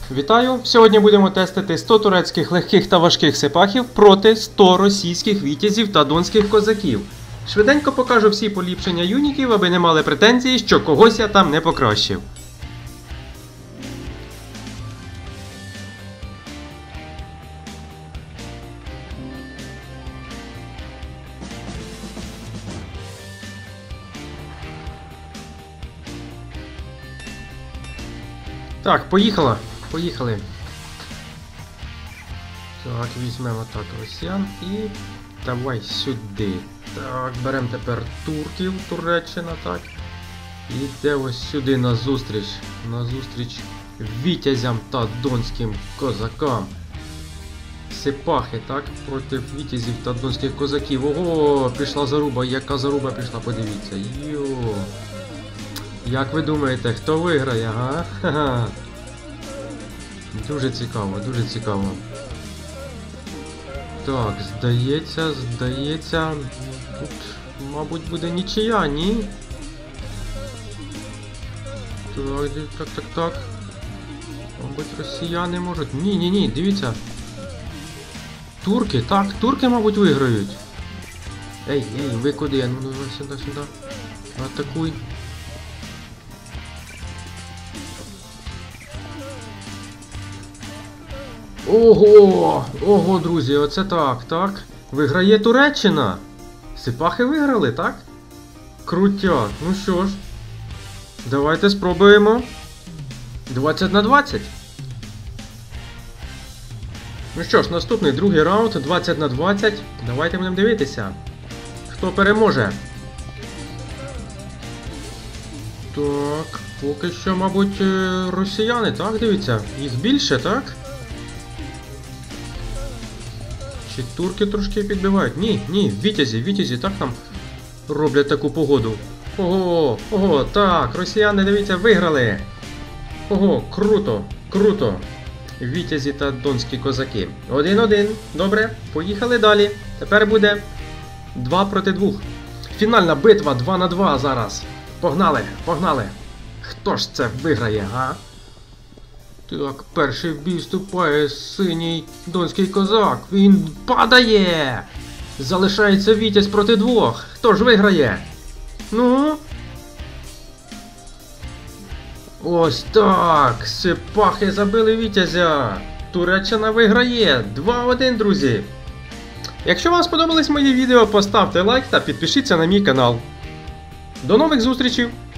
Вітаю! Сьогодні будемо тестити 100 турецьких легких та важких сипахів проти 100 російських вітязів та донських козаків. Швиденько покажу всі поліпшення юнітів, аби не мали претензії, що когось я там не покращив. Так, Поїхали. Так, візьмемо так росіян і давай сюди. Так, беремо тепер турків, Туреччина, так. І йде ось сюди на зустріч вітязям та донським козакам. Сипахи, так, проти вітязів та донських козаків. Ого, пішла заруба, яка заруба пішла, подивіться. Йо. Як ви думаєте, хто виграє, га? Ха-ха. Дуже цікаво. Так, здається, тут, мабуть, буде нічия, ні? Так. Мабуть, росіяни можуть... Ні, дивіться. Турки, мабуть, виграють. Ей, ви куди? Ну, сюди. Атакуй. Ого, друзі, оце так. Виграє Туреччина. Сипахи виграли, так? Крутяк. Ну що ж, давайте спробуємо. 20 на 20. Ну що ж, наступний другий раунд, 20 на 20. Давайте будемо дивитися, хто переможе. Так, поки що, мабуть, росіяни, так, дивіться, їх більше, так? Чи турки трошки підбивають? Ні, вітязі, так нам роблять таку погоду. Ого, так, росіяни, дивіться, виграли. Ого, круто. Вітязі та донські козаки. 1-1, добре, поїхали далі. Тепер буде 2 проти 2. Фінальна битва 2 на 2 зараз. Погнали. Хто ж це виграє, га? Так, перший в бій вступає синій донський козак. Він падає! Залишається вітязь проти 2. Хто ж виграє? Ну? Ось так! Сипахи забили вітязя! Туреччина виграє! 2-1, друзі! Якщо вам сподобались мої відео, поставте лайк та підпишіться на мій канал. До нових зустрічей!